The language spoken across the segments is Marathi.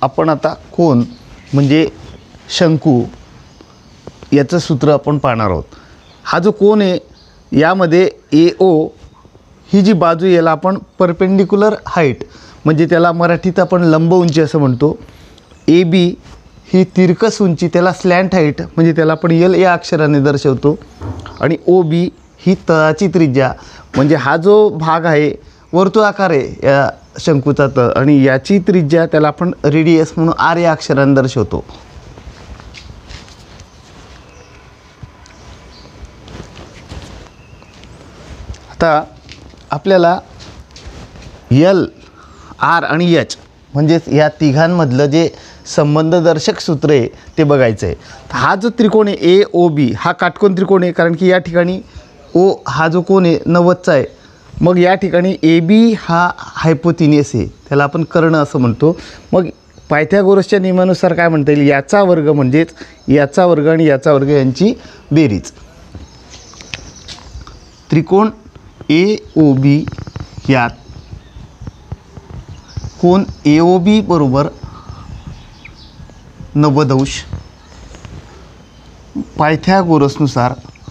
आपण आता कोन म्हणजे शंकू याचं सूत्र आपण पाहणार आहोत। हा जो कोन आहे यामध्ये AO ही जी बाजू याला आपण परपेंडिक्युलर हाईट म्हणजे त्याला मराठीत आपण लंब उंची असं म्हणतो। AB ही तिरकस उंची त्याला स्लॅन्ट हाईट म्हणजे त्याला आपण L या अक्षराने दर्शवतो। आणि OB ही तळाची त्रिज्या म्हणजे हा जो भाग आहे वर्तुळाकार आहे या शंकूचा तळ आणि याची त्रिज्या त्याला आपण रेडियस म्हणून R या अक्षराने दर्शवतो। आता आपल्याला L, R आणि H म्हणजेच या तिघांमधलं जे संबंधदर्शक सूत्र आहे ते बघायचं आहे। हा जो त्रिकोण आहे AOB हा काटकोन त्रिकोण आहे कारण की या ठिकाणी O हा जो कोन आहे 90चा आहे। मग या ठिकाणी AB हा हायपोथिनियस आहे त्याला आपण कर्ण असं म्हणतो। मग पायथागोरसच्या नियमानुसार काय म्हणता येईल याचा वर्ग म्हणजेच याचा वर्ग आणि याचा वर्ग यांची बेरीज। त्रिकोण AOB यात कोन AOB बरोबर 90 अंश पायथागोरसनुसार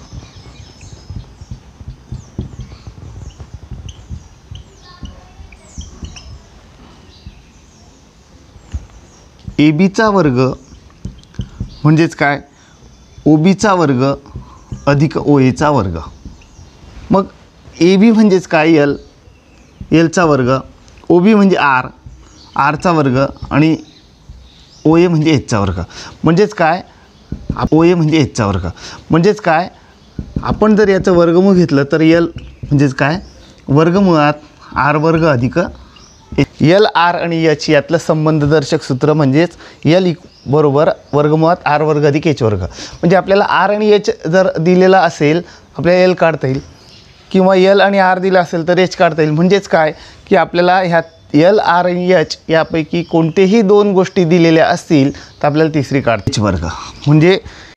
AB चा वर्ग म्हणजेच काय OB चा वर्ग अधिक OA चा वर्ग। मग AB म्हणजेच काय L, L चा वर्ग, OB म्हणजे R, R चा वर्ग आणि OA म्हणजे H चा वर्ग। म्हणजेच काय OA म्हणजे H चा वर्ग म्हणजेच काय आपण जर याचं वर्गमूळ घेतलं तर L म्हणजेच काय वर्गमुळात R वर्ग अधिक L, R आणि H यातलं संबंधदर्शक सूत्र म्हणजेच L बरोबर वर्गमुळात R वर्ग अधिक H वर्ग। म्हणजे आपल्याला R आणि H जर दिलेला असेल आपल्याला L काढता येईल किंवा L आणि R दिला असेल तर H काढता येईल। म्हणजेच काय की आपल्याला ह्यात L, R आणि H यापैकी कोणतेही दोन गोष्टी दिलेल्या असतील तर आपल्याला तिसरी काढता H वर्ग। म्हणजे